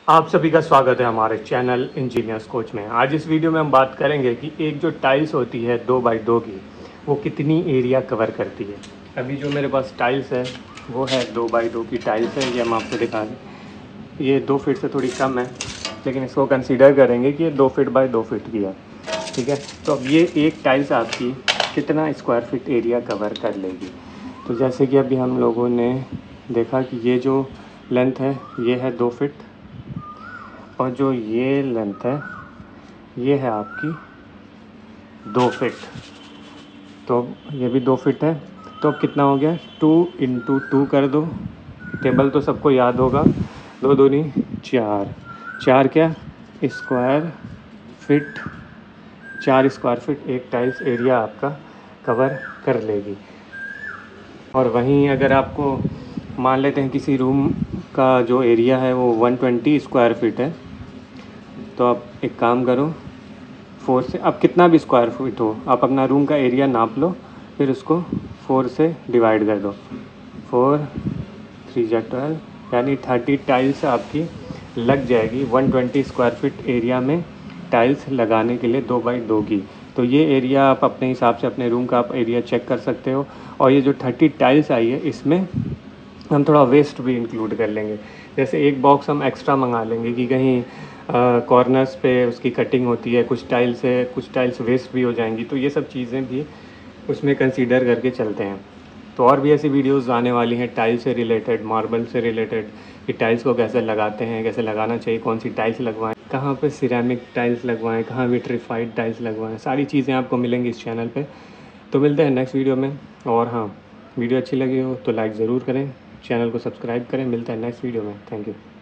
आप सभी का स्वागत है हमारे चैनल इंजीनियर्स कोच में। आज इस वीडियो में हम बात करेंगे कि एक जो टाइल्स होती है 2x2 की, वो कितनी एरिया कवर करती है। अभी जो मेरे पास टाइल्स है वो है 2x2 की टाइल्स है। ये हम आपको दिखा दें, ये 2 फीट से थोड़ी कम है, लेकिन इसको कंसीडर करेंगे कि ये 2 फीट बाय 2 फीट की है। ठीक है, तो अब ये एक टाइल्स आपकी कितना स्क्वायर फीट एरिया कवर कर लेगी। तो जैसे कि अभी हम लोगों ने देखा कि ये जो लेंथ है ये है 2 फीट, और जो ये लेंथ है ये है आपकी 2 फीट। तो ये भी 2 फीट है। तो अब कितना हो गया, 2 × 2 कर दो। टेबल तो सबको याद होगा, 2 दूनी 4, 4 क्या स्क्वायर फिट, 4 स्क्वायर फिट एक टाइल्स एरिया आपका कवर कर लेगी। और वहीं अगर आपको मान लेते हैं किसी रूम का जो एरिया है वो 120 स्क्वायर फीट है, तो आप एक काम करो, 4 से, अब कितना भी स्क्वायर फीट हो आप अपना रूम का एरिया नाप लो, फिर उसको 4 से डिवाइड कर दो। 4 3 जा 12, यानी 30 टाइल्स आपकी लग जाएगी 120 स्क्वायर फीट एरिया में टाइल्स लगाने के लिए 2x2 की। तो ये एरिया आप अपने हिसाब से अपने रूम का आप एरिया चेक कर सकते हो। और ये जो 30 टाइल्स आई है इसमें हम थोड़ा वेस्ट भी इंक्लूड कर लेंगे। जैसे एक बॉक्स हम एक्स्ट्रा मंगा लेंगे कि कहीं कॉर्नर्स पे उसकी कटिंग होती है, कुछ टाइल्स वेस्ट भी हो जाएंगी, तो ये सब चीज़ें भी उसमें कंसीडर करके चलते हैं। तो और भी ऐसी वीडियोस आने वाली हैं टाइल्स से रिलेटेड, मार्बल से रिलेटेड, कि टाइल्स को कैसे लगाते हैं, कैसे लगाना चाहिए, कौन सी टाइल्स लगवाएं, कहाँ पे सिरेमिक टाइल्स लगवाएं, कहाँ विट्रीफाइड टाइल्स लगवाएं, सारी चीज़ें आपको मिलेंगी इस चैनल पे। तो मिलते हैं नेक्स्ट वीडियो में। और हाँ, वीडियो अच्छी लगी हो तो लाइक ज़रूर करें, चैनल को सब्सक्राइब करें। मिलते हैं नेक्स्ट वीडियो में। Thank you.